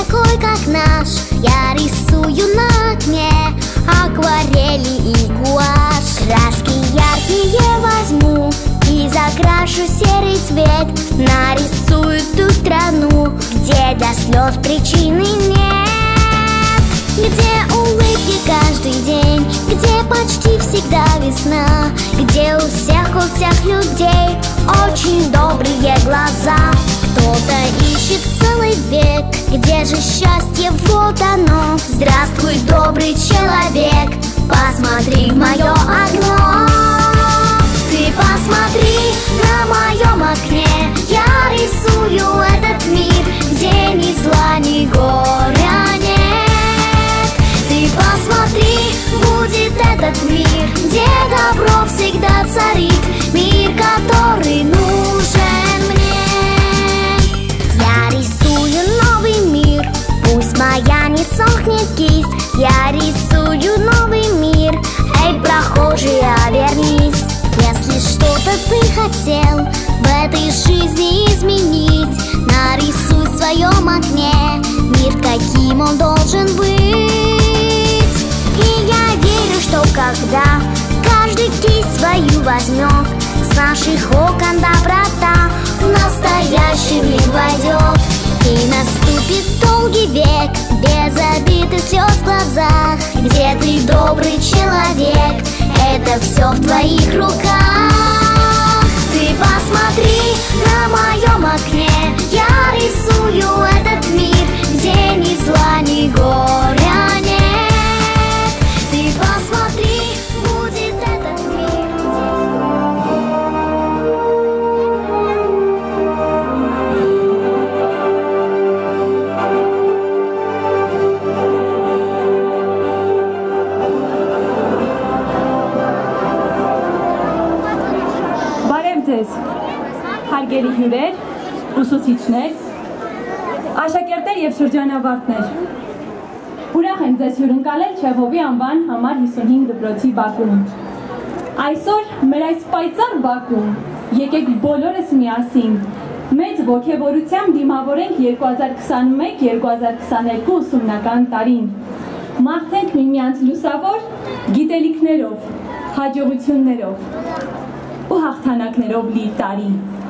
такой, как наш. Я рисую на окне акварели и гуашь. Краски яркие возьму и закрашу серый цвет. Нарисую ту страну, где для слез причины нет. Где улыбки каждый день, где почти всегда весна, где у всех людей очень добрые глаза. Кто-то ищет целый век, где же счастье, вот оно. Здравствуй, добрый человек, посмотри в мое окно. Ты посмотри на моем окне, я рисую этот мир, где ни зла, ни горя нет. Ты посмотри, будет этот мир, где добро всегда царит, мир, который нужен мне. Я рисую новый мир, пусть моя не сохнет кисть. Я рисую новый мир, эй, прохожий, обернись. Если что-то ты хотел в этой жизни изменить, нарисуй в своем окне мир, каким он должен быть. И я верю, что когда каждый кисть свою возьмет, с наших окон доброта в настоящий мир войдет. И наступит долгий век, без обид и слез в глазах, где ты добрый человек, это все в твоих руках. Ты посмотри на моем окне, я рисую этот мир, где ни зла, ни горя нет. Ты посмотри, будет этот мир. Հարգելի հյուրեր, ուսուցիչներ, աշակերտներ և շրջանավարտներ, ուրախ եմ ձեզ հյուրընկալել Չեխովի անվան համար 55 դպրոցի բակում։ Այսօր մեր այս պայծառ բակում եկեք բոլորս միասին մեծ ոգևորությամբ դիմավորենք 2021-2022 ուսումնական տարին։ Մաղթենք միմյանց լուսավոր գիտելիքներով, հաջողություններով ու հաղթանակներով լի տարի։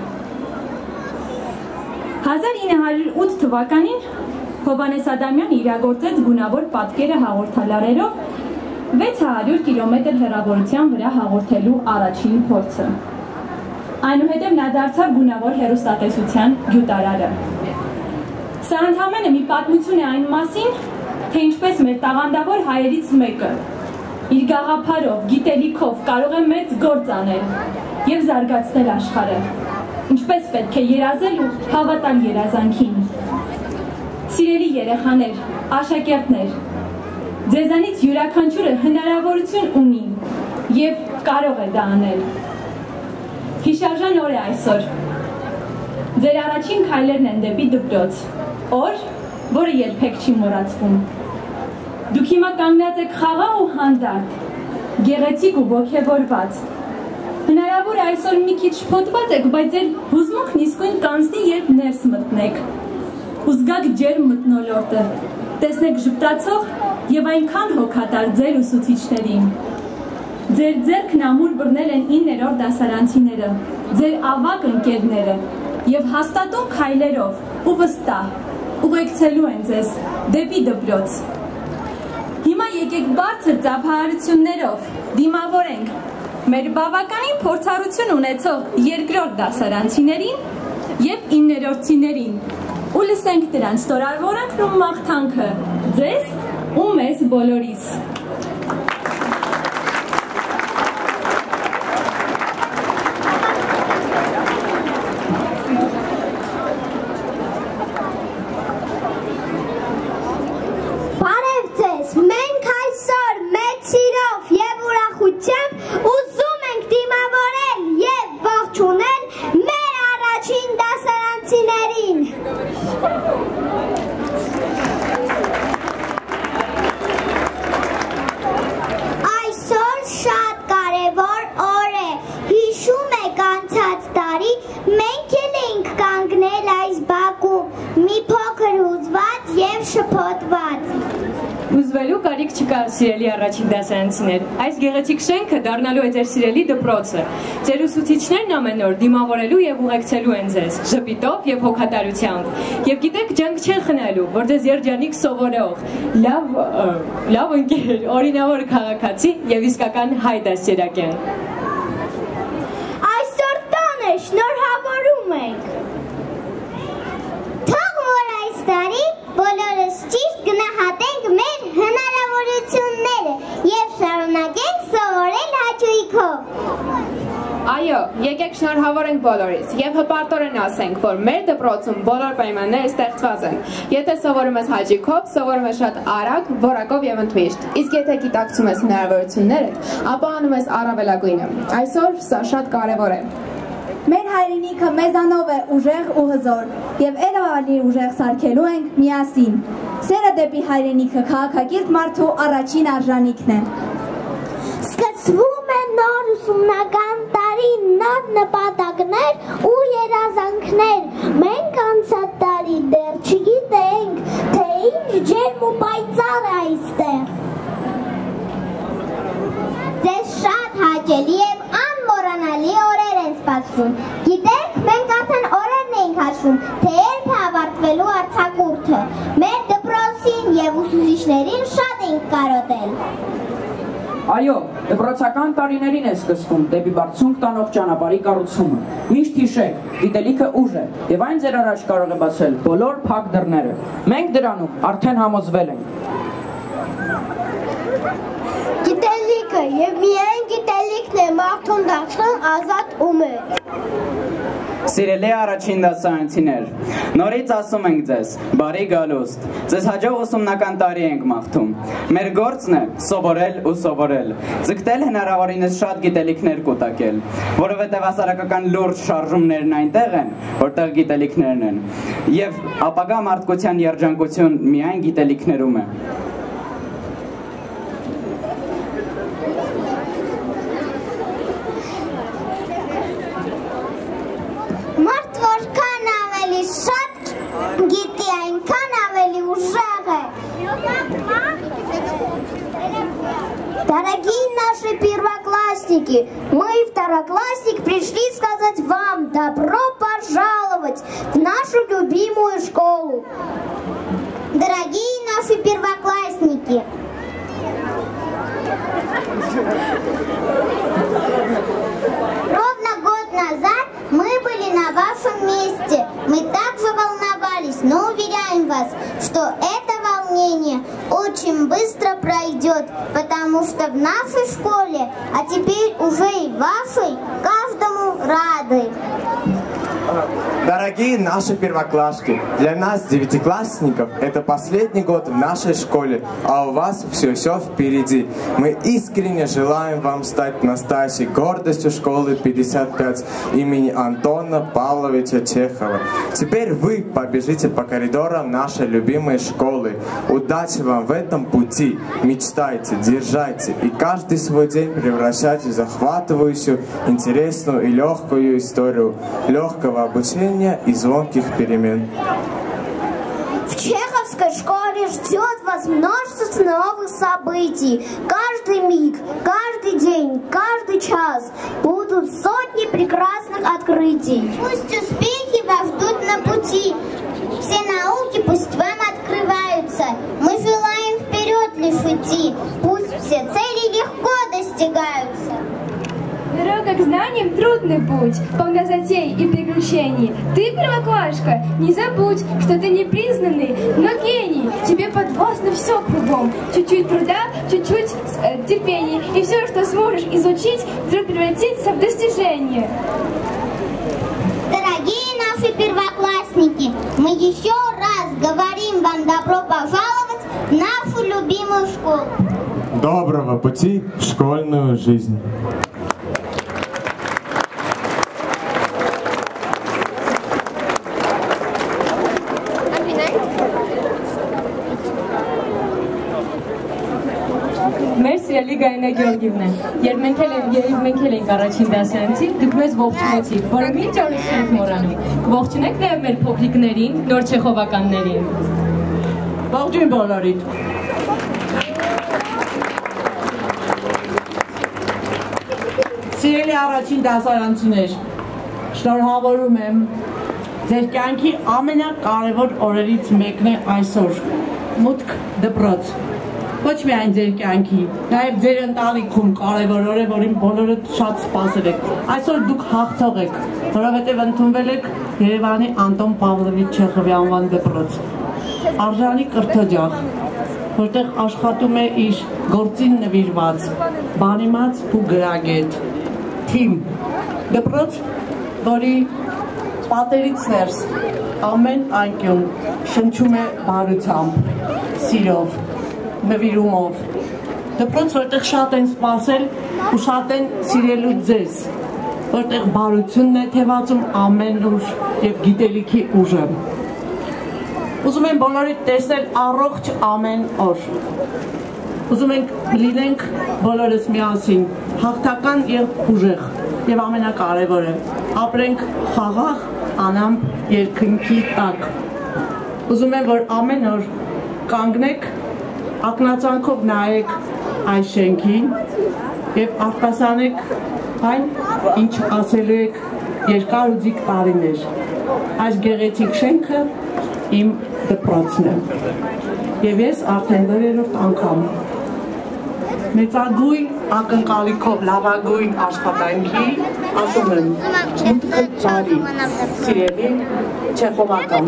1908 թվականին Հովհաննես Ադամյանը իրագործեց գունավոր պատկերը հաղորդալարերով 600 կիլոմետր հեռավորության վրա հաղորդելու առաջին փորձը։ Այնուհետև նա դարձավ գունավոր հեռուստատեսության գյուտարարը։ Սա ընդամենը մի պատմություն է այն մասին, թե ինչպես մեր տաղանդավոր հայերից մեկը իր գաղափարով, գիտելիքով կարող է մեծ գործ անել և զարգացնել աշխարհը, ինչպես պետք է երազել ու հավատալ երազանքին։ Սիրելի երեխաներ, աշակերտներ, ձեզանից յուրաքանչյուրը հնարավորություն ունի և կարող է դա անել։ Հիշարժան օր է այսօր։ Ձեր առաջին քայլերն են դեպի դպրոց, օր, որը երբեք չի մոռացվում։ Դուք հիմա կանգնած եք խաղաղ ու հանդարտ, գեղեցիկ ու ոգևորված։ Հնարավոր է այսօր մի քիչ շփոթված եք, բայց ձեր հուզմունքն իսկույն կանցնի, երբ ներս մտնեք։ Ու զգաք ջերմ մթնոլորտը, տեսնեք ժպտացող և այնքան հոգատար ձեր ուսուցիչներին։ Ձեր ձեռքն ամուր բռնել են 9-րդ դասարանցիները, ձեր ավագ ընկերները և հաստատուն քայլերով ու վստահ ուղեկցելու են ձեզ դեպի դպրոց։ Հիմա եկեք բարձր ծափահարություններով դիմավորենք մեր բավականին փորձառություն ունեցող 2-րդ դասարանցիներին և 9-րդցիներին ու լսենք դրանց ստորարվորանքն ու մաղթանքը ձեզ ու մեզ բոլորիս։ Հուզվելու կարիք չկա, սիրելի առաջին դասարանցիներ։ Այս գեղեցիկ շենքը դառնալու է ձեր սիրելի դպրոցը։ Ձեր ուսուցիչներն ամեն օր դիմավորելու եւ ուղեկցելու են ձեզ ժպիտով եւ հոգատարությամբ։ Եվ գիտեք, ջանք չեն խնայելու, որ ձեզ երջանիկ սովորող, լավ ընկեր, օրինավոր քաղաքացի եւ իսկական հայ դաստիարակ են։ Այսօր տոն է, շնորհավորում ենք։ Թող որ այս տարի բոլորս ճիշտ գնահատենք մեր հնարավորությունները եւ շարունակենք սովորել հաճույքով։ Այո, եկեք շնորհավորենք բոլորիս եւ հպարտորեն ասենք, որ մեր դպրոցում բոլոր պայմանները ստեղծված են։ Եթե սովորում ես հաճույքով, սովորում ես շատ արագ, որակով եւ ընդմիշտ։ Իսկ եթե գիտակցում ես հնարավորություններդ, ապա անում ես առավելագույնը։ Այսօր սա շատ կարեւոր է։ Մեր հայրենիքը մեզանով է ուժեղ ու հզոր եւ ավելի ուժեղ սարքելու ենք միասին։ Սերը դեպի հայրենիքը քաղաքակիրթ մարդու առաջին արժանիքն է։ Սկսվում է նոր ուսումնական տարի, նոր նպատակներ ու երազանքներ։ Մենք անցած տարի դեռ չգիտենք, թե ինչ ջերմ ու պայծառ է այստեղ։ Ձեզ շատ հաճելի եւ անմոռանալի օրեր են սպասվում։ Գիտեք, մենք արդեն օրերն էինք հաշվում, թե երբ է ավարտվելու արձակուրդը։ Մեր դպրոցին եւ ուսուցիչներին շատ էինք կարոտել։ Այո, դպրոցական տարիներին է սկսվում դեպի բարձունք տանող ճանապարհի կառուցումը։ Միշտ հիշեք, գիտելիքը ուժ է եւ այն ձեր առաջ կարող է բացել բոլոր փակ դռները։ Մենք դրանում արդեն համոզվել ենք։ Գիտելիքը եւ միայն գիտելիքն է մարդուն դարձնում ազատ ու մեծ։ Սիրելի առաջին դասարանցիներ, նորից ասում ենք ձեզ, բարի գալուստ, ձեզ հաջող ուսումնական տարի ենք մաղթում։ Մեր գործն է սովորել ու սովորել, ձգտել հնարավորինս շատ գիտելիքներ կուտակել, որովհետև հասարակական լուրջ շարժումներն այնտեղ են, որտեղ գիտելիքներն են, եւ ապագա մարդկության երջանկություն միայն գիտելիքներում է։ Մարդ որքան ավելի շատ գիտի, այնքան ավելի ուժեղ է։ Дорогие наши первоклассники, мы, второклассник, пришли сказать вам добро пожаловать в нашу любимую школу. Дорогие наши первоклассники, ровно год назад мы были на вашем месте. Мы также волновались, но уверяем вас, что это волнение очень быстро пройдет, потому что в нашей школе, а теперь уже и вашей, каждому рады. Дорогие наши первоклассники, для нас, девятиклассников, это последний год в нашей школе, а у вас все впереди. Мы искренне желаем вам стать настоящей гордостью школы 55 имени Антона Павловича Чехова. Теперь вы побежите по коридорам нашей любимой школы. Удачи вам в этом пути. Мечтайте, держайте и каждый свой день превращайте в захватывающую, интересную и легкую историю легкого обучения и звонких перемен. В Чеховской школе ждет вас множество новых событий. Каждый миг, каждый день, каждый час будут сотни прекрасных открытий. Пусть успехи вас ждут на пути. Все науки пусть вам открываются. Мы желаем вперед лишь идти. Пусть все цели легко достигаются. Дорога к знаниям — трудный путь, полна затей и приключений. Ты, первоклашка, не забудь, что ты не признанный, но гений. Тебе подвластно все кругом. Чуть-чуть труда, чуть-чуть терпения. И все, что сможешь изучить, вдруг превратится в достижение. Дорогие наши первоклассники, мы еще раз говорим вам добро пожаловать в нашу любимую школу. Доброго пути в школьную жизнь. Սիրելի Գայնա Գեորգիևնա, երբ մենք ենք առաջին դասարանցի, դուք մեզ ողջունեցիք, որոնք ինչ օրս չենք մոռանում։ Կողջունեք նաև մեր փոքրիկներին, նոր չեխովականներին։ Ողջույն բոլորիդ։ առաջին դասարանցիներ, շնորհավորում եմ, ձեր կյանքի ամենակարևոր օրերից մեկն է այսօր, մուտք դպրոց, ոչ միայն ձեր կյանքի, նաև ձեր ընտանիքում կարևոր օր է, որին բոլորը շատ սպասել եք, այսօր դուք հաղթող եք, որովհետև ընդունվել եք Երևանի Անտոն Պավլովիչ Չեխովի անվան դպրոց, արժանի կրթօջախ, որտեղ աշխատում է իր գործին նվիրված, բանիմաց ու գրագետ, թիմ, դպրոց, որի պատերից ներս ամեն անկյուն շնչում է բարությամբ, սիրով, նվիրումով, դպրոց, որտեղ շատ են սպասել ու շատ են սիրելու ձեզ, որտեղ բարությունն է թևածում ամեն ուժ և գիտելիքի ուժը։ Ուզում եմ բոլորիդ տեսնել առողջ ամեն օր։ Ուզում ենք լինենք բոլորս միասին, հաղթական և ուժեղ, և ամենակարևորը, ապրենք խաղաղ, անամպ երկնքի տակ։ Ուզում եմ, որ ամեն օր կանգնեք, ակնածանքով նայեք այս շենքին և արտասանեք այն, ինչ ասելու եք երկար ու ձիգ տարիներ։ Այս գեղեցիկ շենքը իմ դպրոցն է։ Եվ ես արդեն 3-րդ անգամ մեծագույն ակնկալիքով լավագույն աշխատանքի ասում եմ մուտքը բարի, սիրելի չեխովական։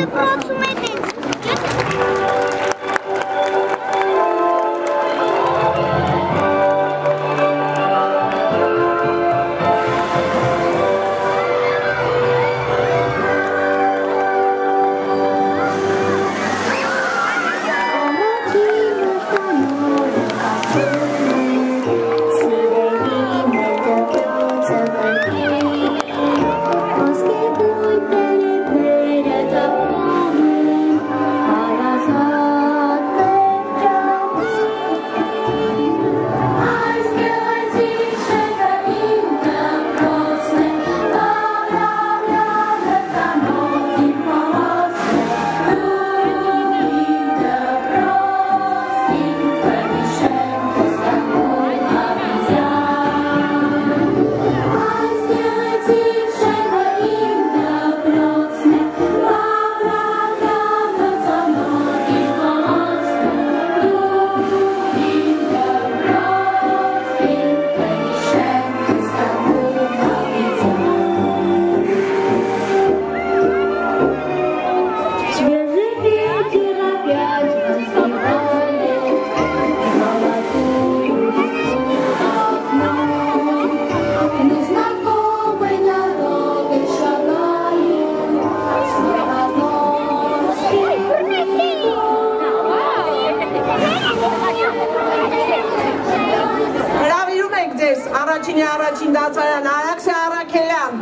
Առաջին դասարան Արաքսե Առաքելյան։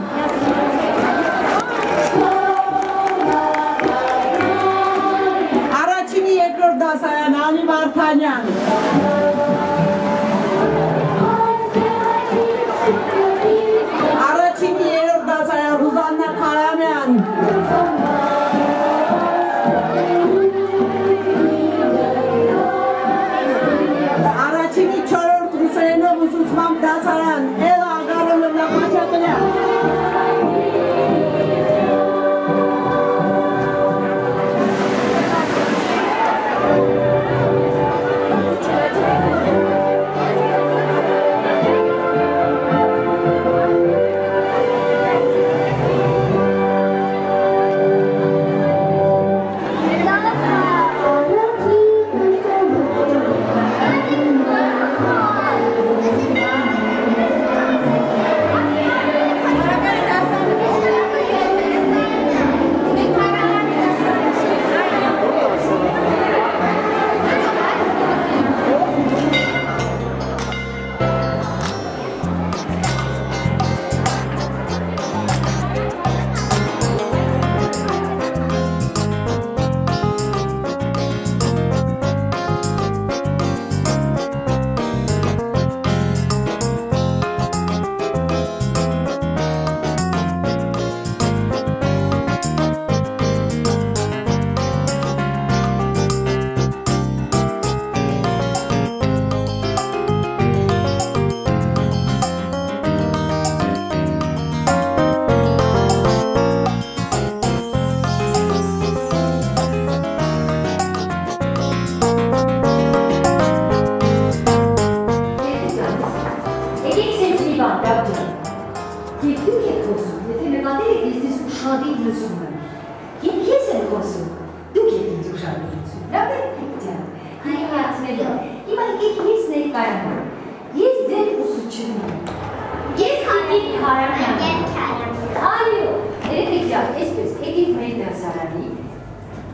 Առաջինի երկրորդ դասարան Անի Վարդանյան։ Առաջինի երրորդ դասարան Ռուզաննա Քարամյան։ Առաջինի չորրորդ ռուսերենով ուսուցման դասարան Էլա Ագարոնովնա Խաչատրյան։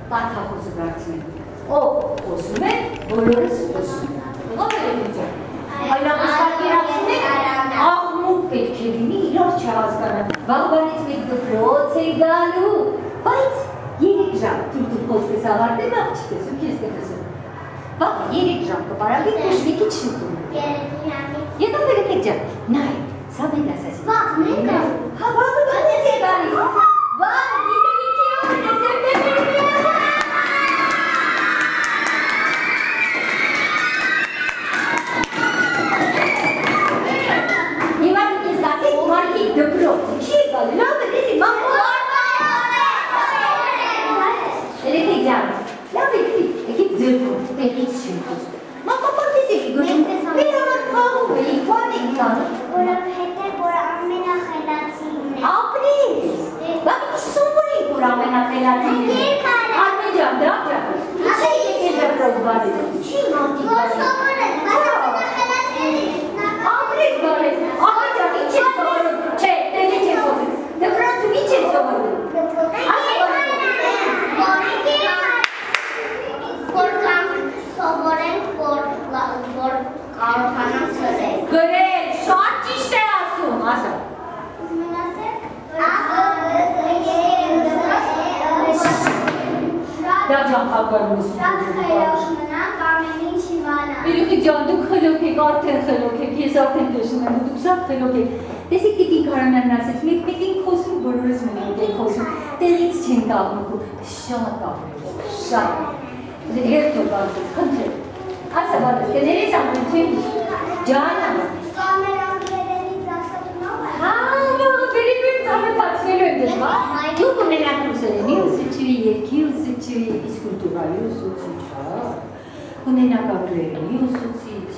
Կաթախոսը դարձնենք։ Ով խոսում է, բոլորս խոսում ենք։ Ո՞վ է դիճը։ Այլապես պատկերացնեք, աղմուկ պետք է լինի, իրար չհասկանան։ Վաղվանից մեկ դպրոց է գալու, բայց 3 ժամ թույլ խոսքս ավարտեմ, աղջիկս ու քեզ կտեսեմ։ Վաղ 3 ժամ կպարագի կոշվիկի չուտում։ Եդա վերեք ջան, նայ, սա մեկ ասաս։ Վաղ մեկ է։ Հա, վաղ մեկ է գալի։ Վաղ, գիտելիքի օրն է, սեպտեմբերի Դպրոց, չի գալի, լավ է դիտի, մամու Երեքեք ջան, լավ է դիտի, եկեք ձերքում, եկեք շինքոց Մամա պատես եկի գոչում, մեր համար խաղում է, իքվան եք տանում Որովհետև որ ամենախելացին է Ապրես, բաղիք սովոր եք որ ամենախելացին է Արմեն ջան, դավ ջան, իչե եկեք դպրոց բարես, չի մատիկ բարես Որ սովոր եք, բայց ամենախելացին է Ապրես բարես, աղա ջան, ինչ է սովորում Չէ, տեղի չես ոսիկ, դպրոցում ինչ ես սովորում Սովորենք, որ կարողանանք սրել Գրել, շատ ճիշտ է ասում, ասա Դա ջան խաղարում ես Շատ խելոք մնանք, ամեն ինչ իմանանք Իրուքի ջան, դուք խելոք եք, արդեն խելոք եք, ես արդեն տեսնում եմ, դուք շատ խելոք եք Տեսիք տիկին Կարամյանն ասեց, մեկ-մեկին խոսում, բոլորս մենակ եք խոսում Տեղից չեն կաղնուկու, շատ աղնուկ, շատ Երթով աղնուկ, խնդրեմ Ասա բալես, կներես աղնուկ չեն Ջանա Կամերան վերելի դասապնով է Հա, վերիվին ծամետացնելու եմ դժվա Դուք ունենակ ռուսերենի ուսուցչի, երկի ուսուցչի, իսկուլտուրայի ուսուցիչ, հա Ունենակ ագրերենի ուսուցիչ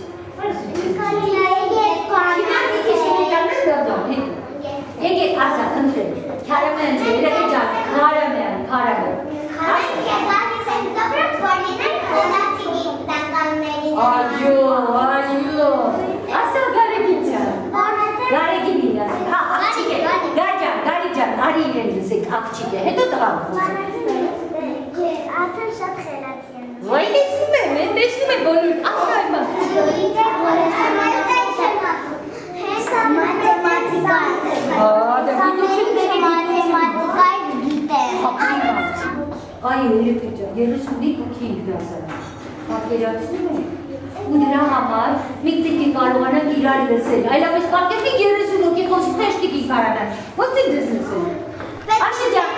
Եկեք ասա, խնդրեմ, Քարամյան ջան, երեխեք ջան, Քարամյան Խարենք է գալիս են դպրոց, որ լինեն խելացի տանկալների Այո, ասա Գարեգին ջան, Գարեգինին ասեք, հա, աղջիկ է, Գարի ջան, արի իրեն լսեք, աղջիկ է, հետո տղան խոսում Արդեն շատ խելացի են Ոյ տեսնում եմ, բոլոր, ասա իմ աղջիկ Գիտեք, որ ես հեսա մաթեմատիկա Այո, երեխեք ջան, 35 հոգի ենք դասարան, պատկերացնում եք, ու դրա համար մեկ տիկի կարողանանք իրար լսել, այլապես պատկերնիկ 30 հոգի խոսի փեշտիկի կարանան, ո՞նց է դες լսել։ Աշի ջան,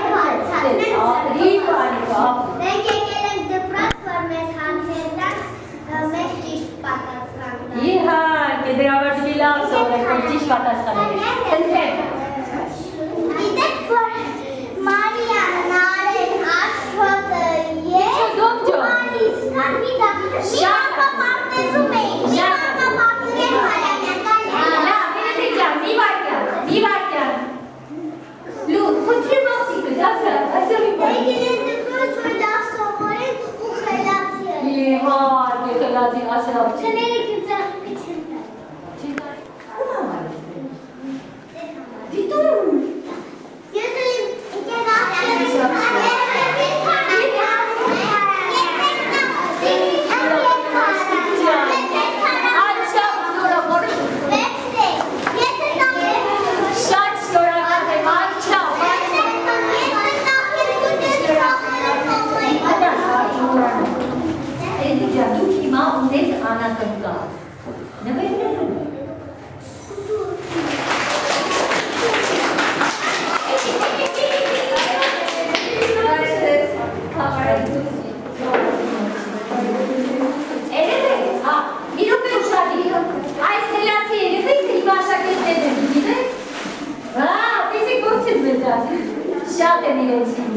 մենք եկել ենք դպրոց, որ մեզ հանձնել տան մեկ ճիշտ պատասխան տան։ Իհարկե, դրա վարդի լավ սովորեք, որ ճիշտ պատասխանել եք, խնդրեմ։ Գիտեք, որ Մարիան, Նարեն, Աշոտը և Մարիս, կարմիդա, մի ապապարտեզում էին, մի ապապարտեզում Մարյանյան կալյան։ Լավ, երեխեք ջան, մի վարկյան։ Լուտ, խնդրեմ աղջիկս, ասա մի բան։ Եկել են դպրոց, որ լավ սովորեն ու խելացի են։ Իհարկե, խելացի, ասա աղջիկ։ Չներեք իմ ձախքը չեն տա։ Ում համար ես դեմ։ Դիտում։ Ես էլ եկել Շատ են իրենց